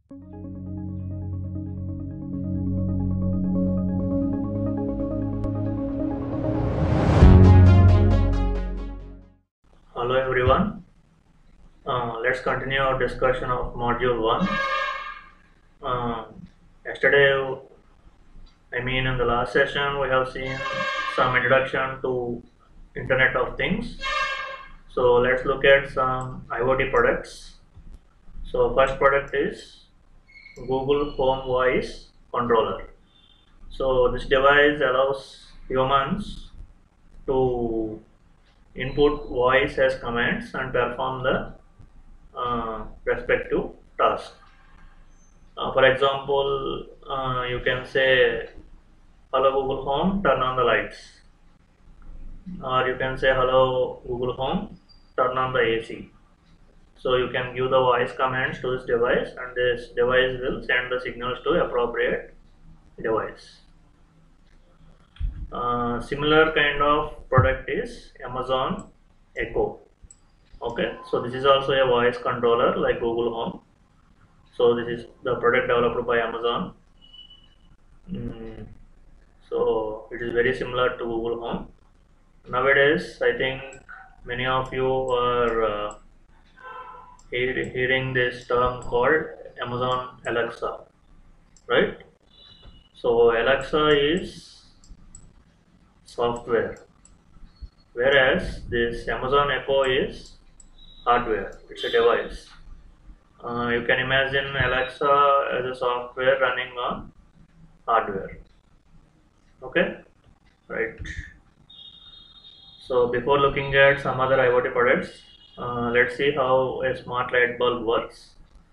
Hello everyone. Let's continue our discussion of module 1. Yesterday, in the last session, we have seen some introduction to Internet of Things. So let's look at some IoT products. So first product is Google Home Voice Controller. So this device allows humans to input voice as commands and perform the respective task. For example, you can say, "Hello Google Home, turn on the lights," or you can say, "Hello Google Home, turn on the AC." So you can give the voice commands to this device, and this device will send the signals to appropriate device. Similar kind of product is Amazon Echo. Okay, so this is also a voice controller like Google Home. So this is the product developed by Amazon. So it is very similar to Google Home. Nowadays, I think many of you are hearing this term called Amazon Alexa, right? So Alexa is software, whereas this Amazon Echo is hardware. It's a device. You can imagine Alexa as a software running on hardware. Okay, right. So before looking at some other IoT products, let's see how a smart light bulb works.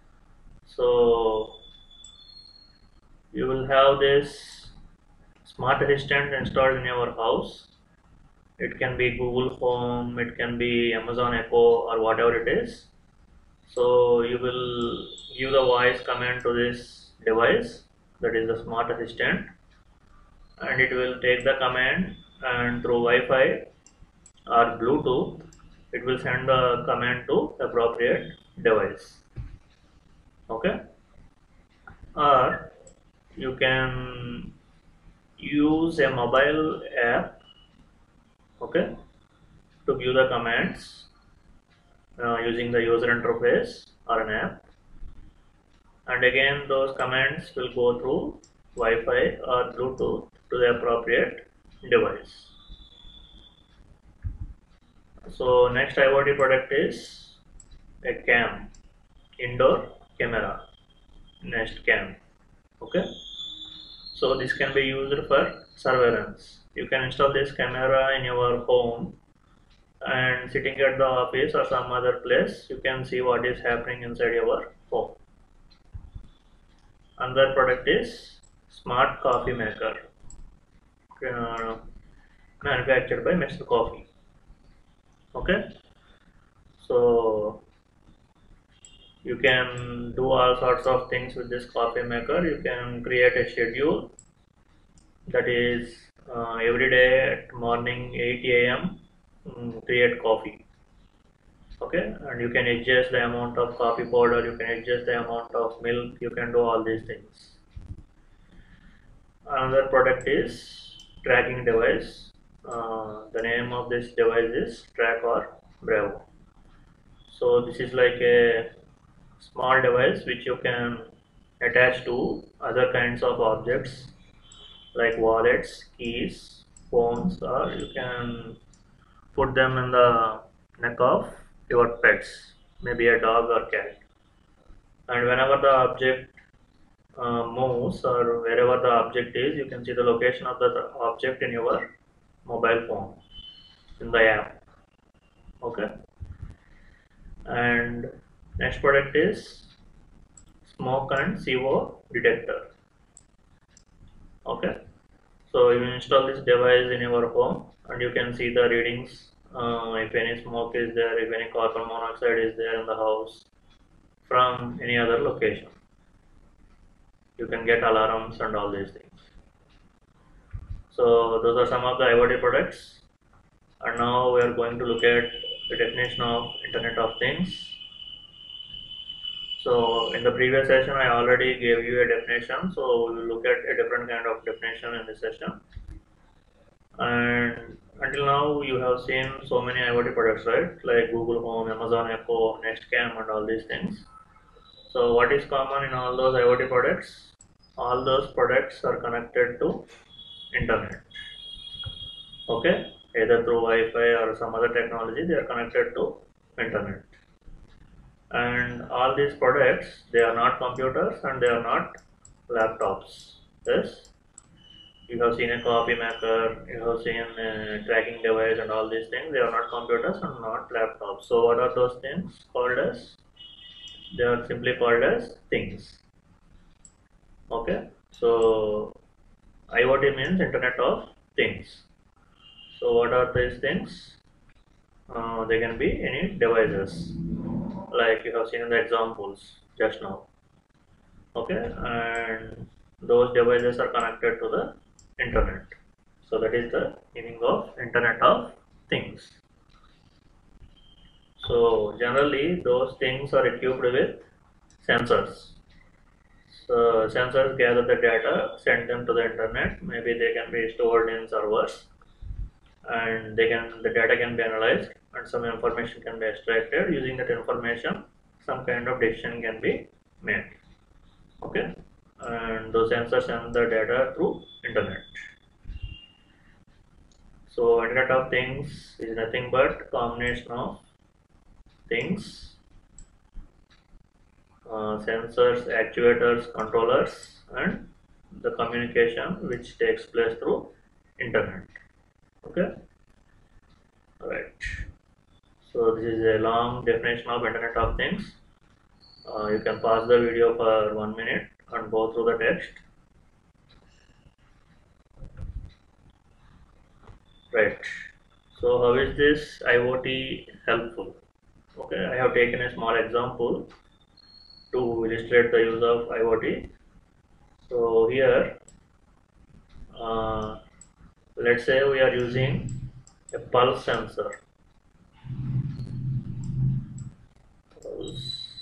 So you will have this smart assistant installed in your house. It can be Google Home, it can be Amazon Echo, or whatever it is. So you will give the voice command to this device, that is the smart assistant, and it will take the command, and through Wi-Fi or Bluetooth it will send the command to appropriate device. Okay, or you can use a mobile app, okay, to give the commands using the user interface or an app, and again those commands will go through Wi-Fi or Bluetooth to the appropriate device. So next IoT product is a cam, indoor camera, Nest Cam. Okay, so this can be used for surveillance. You can install this camera in your home, and sitting at the office or some other place, you can see what is happening inside your home. Another product is smart coffee maker, uh, manufactured by Mr. Coffee. Okay, so you can do all sorts of things with this coffee maker. You can create a schedule, that is every day at morning 8 a.m. Create coffee. Okay, and you can adjust the amount of coffee powder, you can adjust the amount of milk, you can do all these things. Another product is tracking device. The name of this device is Track or Bravo. So this is like a small device which you can attach to other kinds of objects like wallets, keys, phones, or you can put them in the neck of your pets, maybe a dog or cat. And whenever the object moves, or wherever the object is, you can see the location of the object in your mobile phone in the app. Okay, and next product is smoke and CO detector. Okay, so you install this device in your home, and you can see the readings, if any smoke is there, if any carbon monoxide is there in the house from any other location. You can get alarms and all these things. So those are some of the IoT products, and now we are going to look at the definition of Internet of Things. So in the previous session, I already gave you a definition. So we will look at a different kind of definition in this session. And until now, you have seen so many IoT products, right? Like Google Home, Amazon Echo, Nestcam, and all these things. So what is common in all those IoT products? All those products are connected to internet. Okay, either through Wi-Fi or some other technology, they are connected to internet. And all these products, they are not computers and they are not laptops. Yes, you have seen a coffee maker, you have seen a tracking device and all these things. They are not computers and not laptops. So what are those things called as? They are simply called as things. Okay, so IoT means Internet of Things. So what are these things? They can be any devices, like you have seen in the examples just now. Okay, and those devices are connected to the internet. So that is the meaning of Internet of Things. So generally those things are equipped with sensors. So sensors gather the data, send them to the internet. Maybe they can be stored in servers, and the data can be analyzed, and some information can be extracted. Using that information, some kind of decision can be made. Okay, and those sensors send the data through internet. So Internet of Things is nothing but combination of things, sensors, actuators, controllers, and the communication which takes place through internet. Okay, all right. So this is a long definition of Internet of Things. You can pause the video for 1 minute and go through the text. Right. So how is this IoT helpful? Okay, I have taken a small example to illustrate the use of IoT. So here, uh, let's say we are using a pulse sensor. Pulse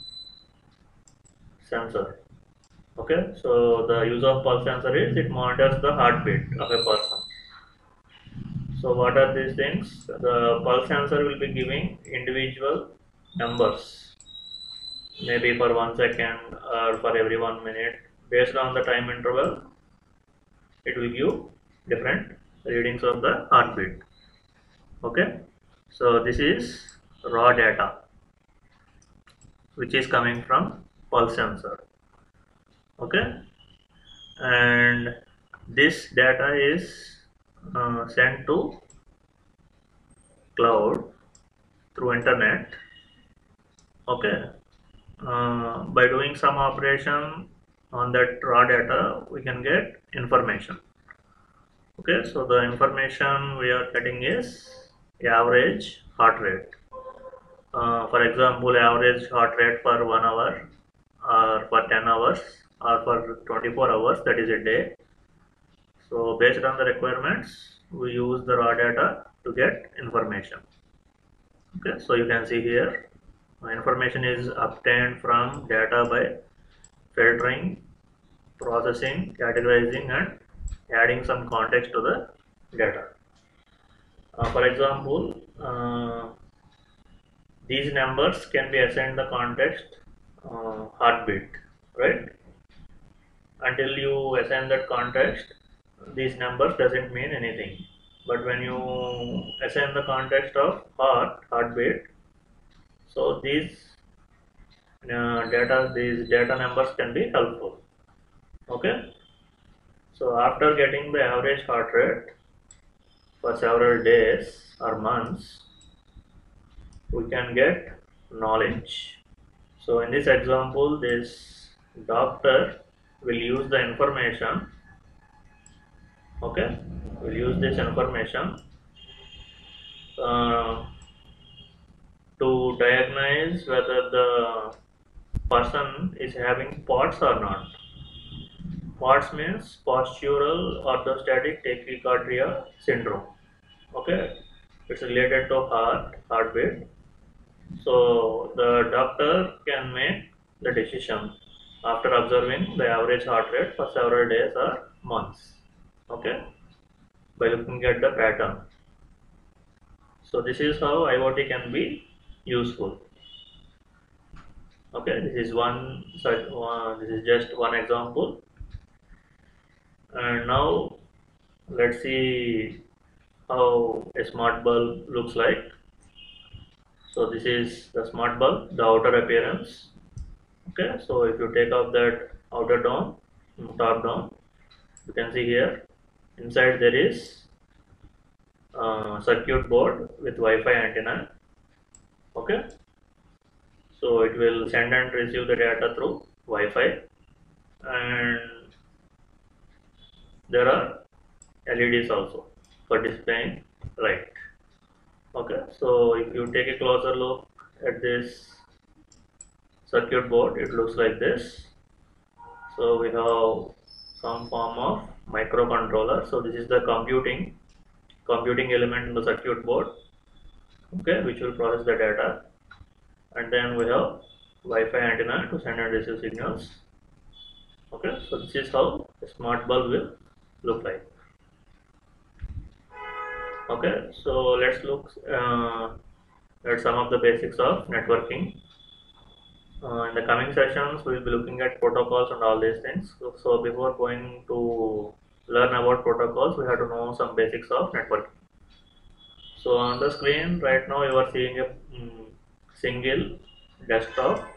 sensor. Okay, so the use of pulse sensor is it monitors the heartbeat of a person. So what are these things? The pulse sensor will be giving individual numbers, maybe for 1 second or for every 1 minute. Based on the time interval, it will give different readings of the heartbeat. Okay, so this is raw data which is coming from pulse sensor. Okay, and this data is sent to cloud through internet. Okay, by doing some operation on that raw data, we can get information. Okay, so the information we are getting is average heart rate. For example, average heart rate for 1 hour, or for 10 hours, or for 24 hours, that is a day. So based on the requirements, we use the raw data to get information. Okay, so you can see here, information is obtained from data by filtering, processing, categorizing, and adding some context to the data. For example, these numbers can be assigned the context heartbeat, right? Until you assign that context, these numbers doesn't mean anything. But when you assign the context of heartbeat, so these data numbers can be helpful. Okay. So after getting the average heart rate for several days or months, we can get knowledge. So in this example, this doctor will use the information. Okay, will use this information uh, to diagnose whether the person is having POTS or not. POTS means postural orthostatic tachycardia syndrome. Okay, it's related to heartbeat. So the doctor can make the decision after observing the average heart rate for several days or months. Okay, by looking at the pattern. So this is how IoT can be useful. Okay, this is one such this is just one example. And now let's see how a smart bulb looks like. So this is the smart bulb, the outer appearance. Okay, so if you take off that outer dome, top dome, you can see here inside there is circuit board with Wi-Fi antenna. Okay, so it will send and receive the data through Wi-Fi, and there are LEDs also for displaying light. Okay, so if you take a closer look at this circuit board, it looks like this. So we have some form of microcontroller. So this is the computing element in the circuit board, okay, which will process the data. And then we have Wi-Fi antenna to send and receive signals. Okay, so this is how a smart bulb will look like. Okay, so let's look at some of the basics of networking. In the coming sessions, we will be looking at protocols and all these things. So before going to learn about protocols, we have to know some basics of networking. So on the screen right now, you are seeing a single desktop,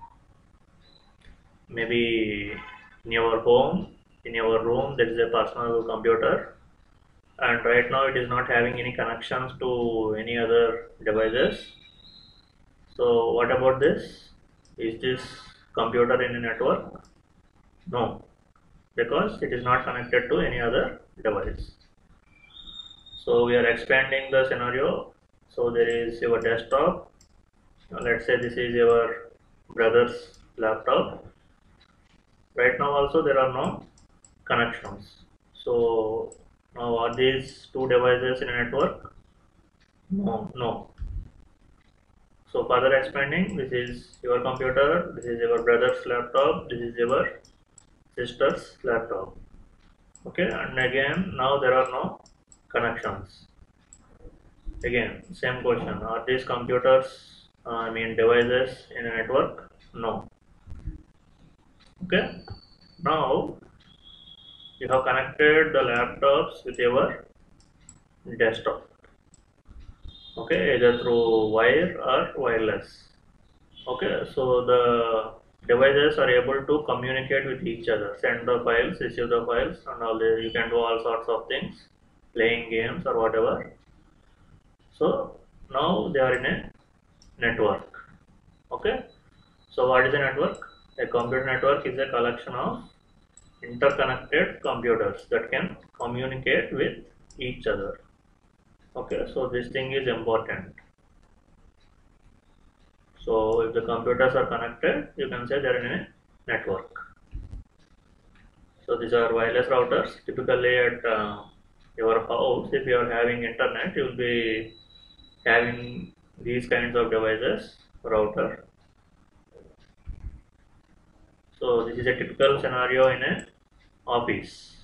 maybe in your home, in your room, there is a personal computer, and right now it is not having any connections to any other devices. So what about this? Is this computer in a network? No, because it is not connected to any other device. So we are expanding the scenario. So there is your desktop. Let's say this is your brother's laptop. Right now also there are no connections. So now are these two devices in a network? No, no. So further expanding, this is your computer, this is your brother's laptop, this is your sister's laptop. Okay, and again now there are no connections. Again, same question, are these computers, I mean devices in a network? No. Okay, now you have connected the laptops with your desktop. Okay, either through wire or wireless. Okay, so the devices are able to communicate with each other, send the files, receive the files, and all this. You can do all sorts of things, playing games or whatever. So now they are in a network. Okay, so what is a network? A computer network is a collection of interconnected computers that can communicate with each other. Okay, so this thing is important. So if the computers are connected, you can say they are in a network. So these are wireless routers. Typically at your house, if you are having internet, you will be having these kinds of devices, router. So this is a typical scenario in a office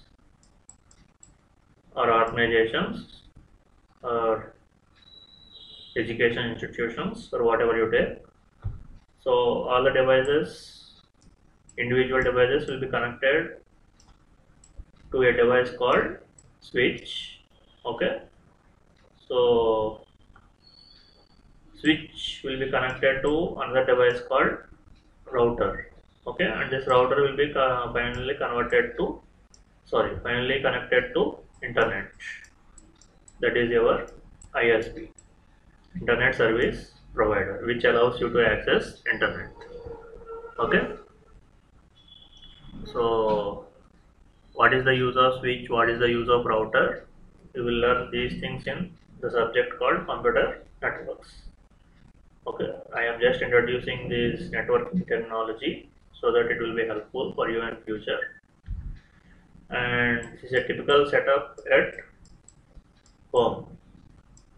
or organizations or education institutions or whatever you take. So all the devices, individual devices will be connected to a device called switch. Okay, so switch will be connected to another device called router. Okay, and this router will be finally connected to internet. That is your ISP, internet service provider, which allows you to access internet. Okay, so what is the use of switch, what is the use of router? You will learn these things in the subject called computer networks. Okay, I am just introducing this networking technology so that it will be helpful for you in future. And this is a typical setup at home.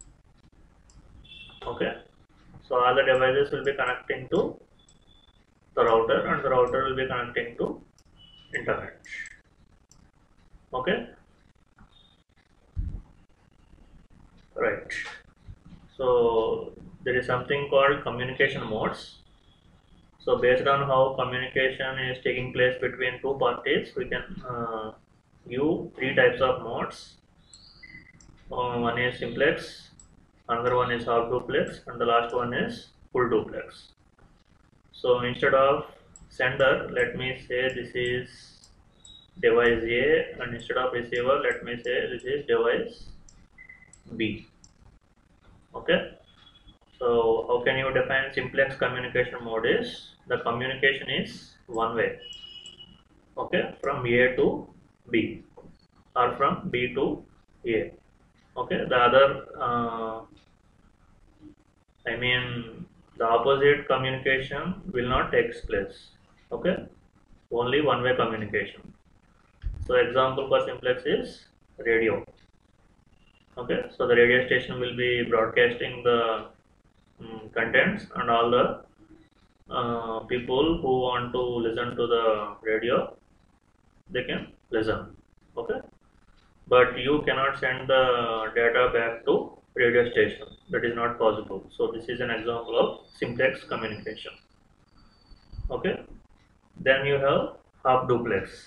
Okay, so all the devices will be connecting to the router, and the router will be connecting to internet. Okay, right. So there is something called communication modes. So based on how communication is taking place between two parties, we can give three types of modes. One is simplex, another one is half duplex, and the last one is full duplex. So instead of sender, let me say this is device A, and instead of receiver, let me say this is device B. Okay. So how can you define simplex communication mode? Is the communication is one way. Okay, from A to B or from B to A. Okay, the other I mean the opposite communication will not take place. Okay, only one way communication. So example for simplex is radio. Okay, so the radio station will be broadcasting the contents, and all the people who want to listen to the radio, they can listen. Okay, but you cannot send the data back to radio station. That is not possible. So this is an example of simplex communication. Okay, then you have half duplex.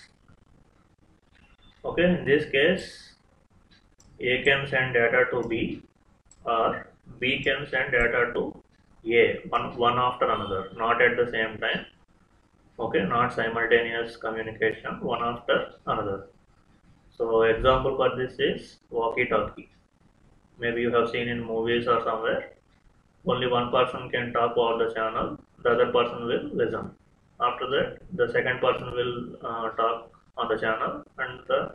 Okay, in this case, A can send data to B, or B can send data to A, one after another, not at the same time. Okay, not simultaneous communication, one after another. So example for this is walkie-talkie. Maybe you have seen in movies or somewhere. Only one person can talk over the channel, the other person will listen. After that, the second person will talk on the channel, and the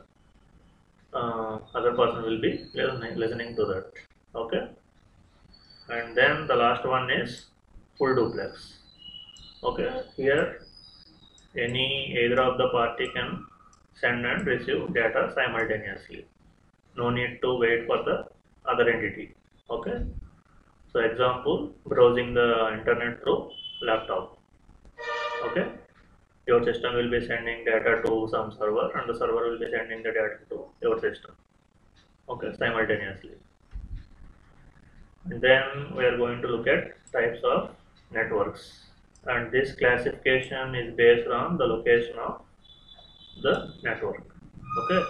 other person will be listening to that. Okay, and then the last one is full duplex. Okay, here either of the party can send and receive data simultaneously. No need to wait for the other entity. Okay, so example, browsing the internet through laptop. Okay, your system will be sending data to some server, and the server will be sending the data to your system. Okay, simultaneously. And then we are going to look at types of networks, and this classification is based on the location of the network. Okay,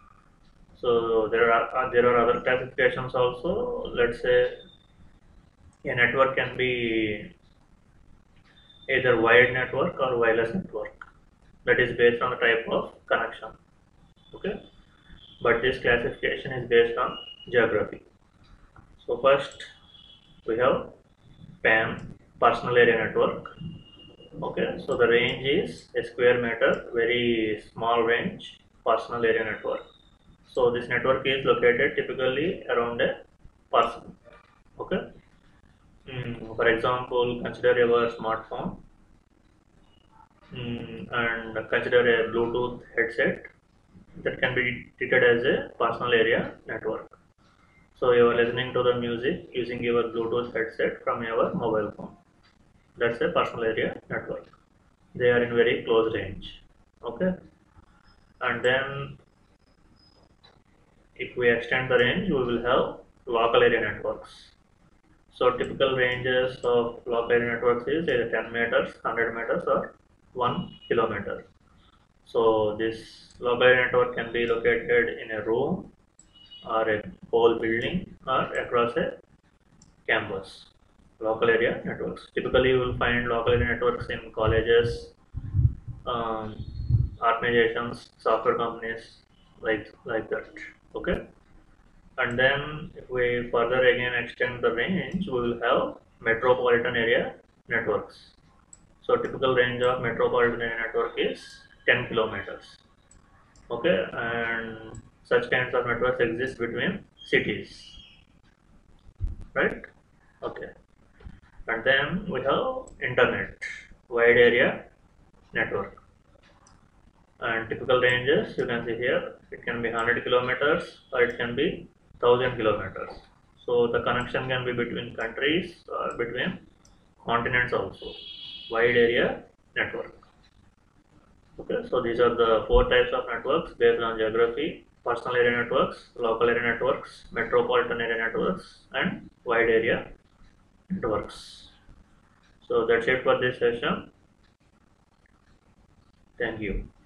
so there are other classifications also. Let's say a network can be either wired network or wireless network. That is based on the type of connection. Okay, but this classification is based on geography. So first we have PAN, personal area network. Okay, so the range is a square meter, very small range, personal area network. So this network is located typically around a person. Okay, for example, consider your smartphone, and consider a Bluetooth headset that can be treated as a personal area network. So you are listening to the music using your Bluetooth headset from your mobile phone. That's a personal area network. They are in very close range. Okay, and then if we extend the range, we will have local area networks. So typical ranges of local area networks is either 10 meters, 100 meters, or 1 kilometer. So this local area network can be located in a room, or a whole building, or across a campus. Local area networks. Typically, you will find local area networks in colleges, um, organizations, software companies, like that. Okay, and then if we further again extend the range, we will have metropolitan area networks. So typical range of metropolitan area network is 10 kilometers. Okay, and such kinds of networks exist between cities, right? Okay, and then we have internet, wide area network, and typical ranges you can see here. It can be 100 kilometers, or it can be 1000 kilometers. So the connection can be between countries or between continents also. Wide area network. Okay, so these are the four types of networks based on geography: personal area networks, local area networks, metropolitan area networks, and wide area networks. So that's it for this session. Thank you.